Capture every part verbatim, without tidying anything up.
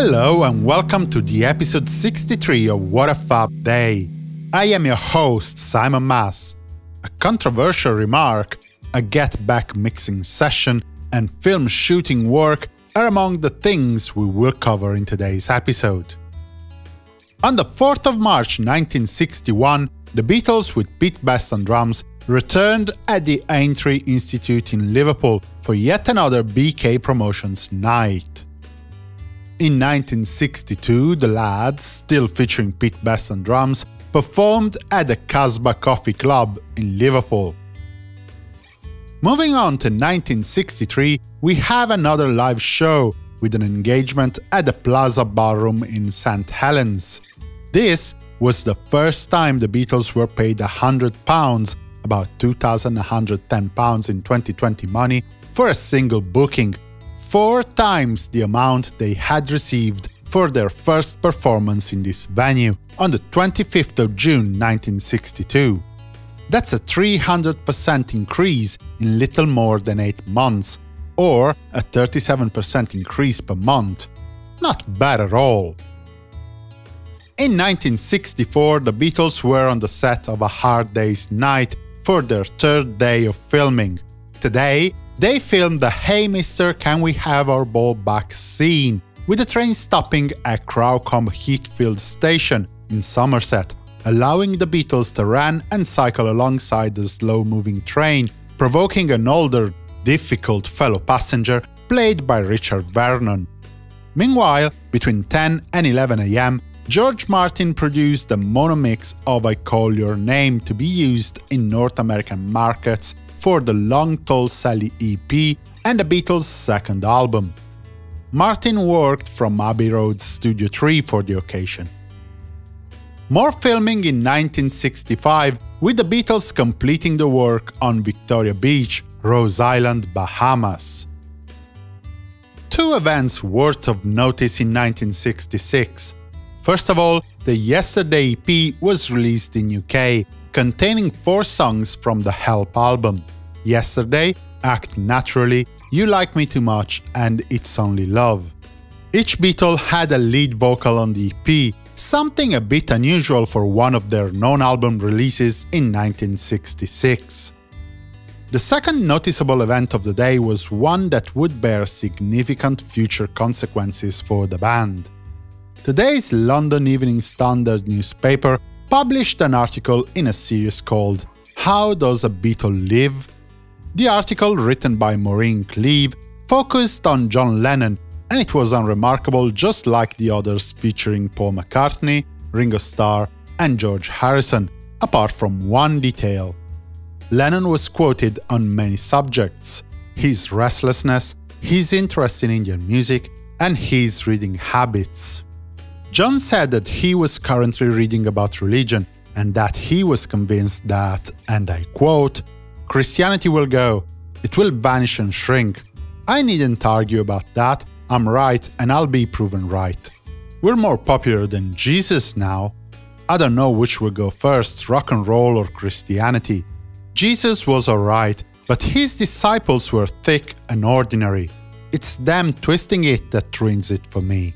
Hello and welcome to the episode sixty-three of What a Fab Day. I am your host, Simon Mas. A controversial remark, a get-back mixing session, and film shooting work are among the things we will cover in today's episode. On the fourth of March nineteen sixty-one, the Beatles with Pete Best on drums returned at the Aintree Institute in Liverpool for yet another B K Promotions night. In nineteen sixty-two, the lads, still featuring Pete Best on drums, performed at the Casbah Coffee Club in Liverpool. Moving on to nineteen sixty-three, we have another live show with an engagement at the Plaza Ballroom in Saint Helens. This was the first time the Beatles were paid one hundred pounds, about two thousand one hundred ten pounds in twenty twenty money, for a single booking, four times the amount they had received for their first performance in this venue on the twenty-fifth of June nineteen sixty-two. That's a three hundred percent increase in little more than eight months, or a thirty-seven percent increase per month. Not bad at all. In nineteen sixty-four, the Beatles were on the set of A Hard Day's Night for their third day of filming. Today, they filmed the Hey Mister Can We Have Our Ball Back scene, with the train stopping at Crowcombe Heathfield Station in Somerset, allowing the Beatles to run and cycle alongside the slow-moving train, provoking an older, difficult fellow passenger played by Richard Vernon. Meanwhile, between ten and eleven a m, George Martin produced a mono mix of I Call Your Name to be used in North American markets for the Long Tall Sally E P and the Beatles' second album. Martin worked from Abbey Road Studio three for the occasion. More filming in nineteen sixty-five, with the Beatles completing the work on Victoria Beach, Rose Island, Bahamas. Two events worth of notice in nineteen sixty-six. First of all, the Yesterday E P was released in U K, containing four songs from the Help album: Yesterday, Act Naturally, You Like Me Too Much, and It's Only Love. Each Beatle had a lead vocal on the E P, something a bit unusual for one of their non-album releases in nineteen sixty-six. The second noticeable event of the day was one that would bear significant future consequences for the band. Today's London Evening Standard newspaper published an article in a series called How Does a Beatle Live? The article, written by Maureen Cleave, focused on John Lennon, and it was unremarkable just like the others featuring Paul McCartney, Ringo Starr and George Harrison, apart from one detail. Lennon was quoted on many subjects: his restlessness, his interest in Indian music, and his reading habits. John said that he was currently reading about religion, and that he was convinced that, and I quote, "Christianity will go, it will vanish and shrink. I needn't argue about that, I'm right and I'll be proven right. We're more popular than Jesus now. I don't know which will go first, rock and roll or Christianity. Jesus was alright, but his disciples were thick and ordinary. It's them twisting it that ruins it for me."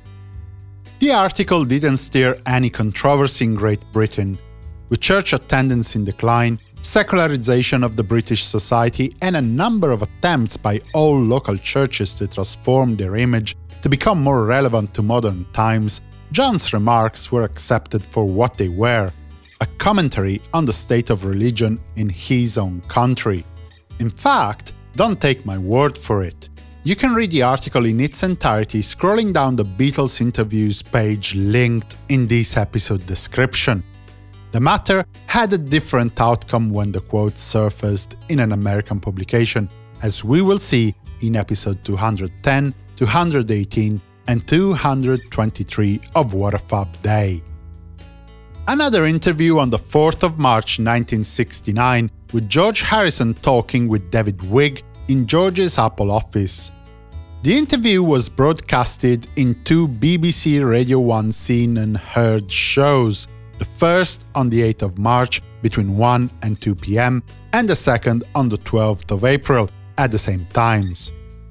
The article didn't stir any controversy in Great Britain. With church attendance in decline, secularization of the British society, and a number of attempts by all local churches to transform their image to become more relevant to modern times, John's remarks were accepted for what they were: a commentary on the state of religion in his own country. In fact, don't take my word for it. You can read the article in its entirety scrolling down the Beatles interviews page linked in this episode description. The matter had a different outcome when the quote surfaced in an American publication, as we will see in episode two hundred ten, two hundred eighteen and two hundred twenty-three of What a Fab Day. Another interview on the fourth of March nineteen sixty-nine, with George Harrison talking with David Wigg in George's Apple office. The interview was broadcasted in two B B C Radio one Seen and Heard shows, the first on the eighth of March between one and two p m, and the second on the twelfth of April at the same times.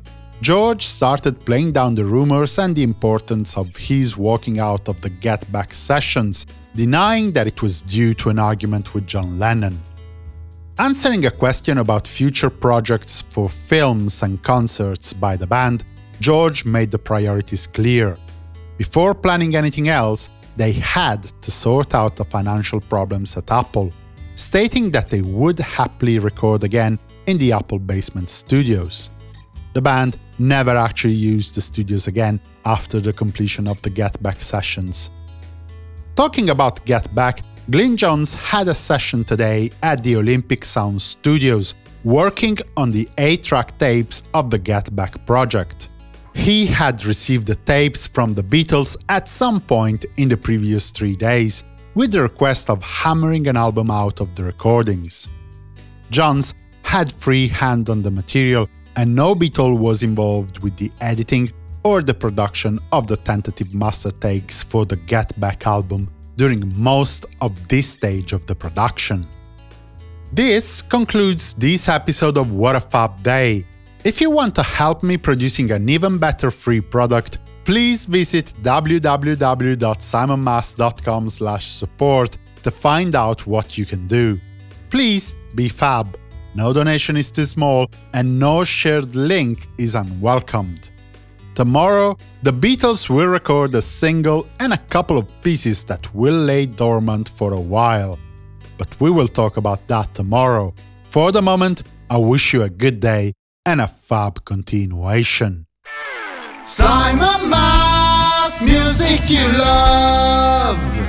George started playing down the rumors and the importance of his walking out of the Get Back sessions, denying that it was due to an argument with John Lennon. Answering a question about future projects for films and concerts by the band, George made the priorities clear. Before planning anything else, they had to sort out the financial problems at Apple, stating that they would happily record again in the Apple basement studios. The band never actually used the studios again after the completion of the Get Back sessions. Talking about Get Back, Glyn Johns had a session today at the Olympic Sound Studios, working on the eight-track tapes of the Get Back project. He had received the tapes from the Beatles at some point in the previous three days, with the request of hammering an album out of the recordings. Johns had free hand on the material, and no Beatle was involved with the editing or the production of the tentative master takes for the Get Back album during most of this stage of the production. This concludes this episode of What a Fab Day. If you want to help me producing an even better free product, please visit w w w dot simon mas dot com slash support to find out what you can do. Please be fab. No donation is too small, and no shared link is unwelcomed. Tomorrow, the Beatles will record a single and a couple of pieces that will lay dormant for a while. But we will talk about that tomorrow. For the moment, I wish you a good day and a fab continuation. Simon Mas, music you love.